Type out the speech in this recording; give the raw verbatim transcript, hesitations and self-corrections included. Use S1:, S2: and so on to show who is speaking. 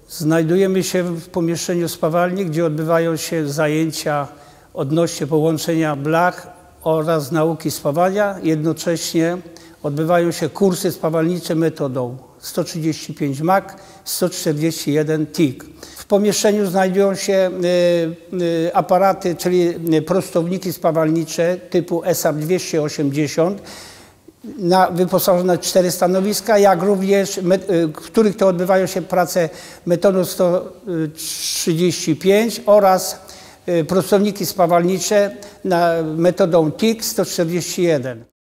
S1: Znajdujemy się w pomieszczeniu spawalni, gdzie odbywają się zajęcia odnośnie połączenia blach oraz nauki spawania. Jednocześnie odbywają się kursy spawalnicze metodą sto trzydzieści pięć M A C, sto czterdzieści jeden T I C. W pomieszczeniu znajdują się y, y, aparaty, czyli prostowniki spawalnicze typu S A P dwieście osiemdziesiąt, na, wyposażone w cztery stanowiska, jak również w których to odbywają się prace metodą sto trzydzieści pięć oraz prostowniki spawalnicze na metodą T I C sto czterdzieści jeden.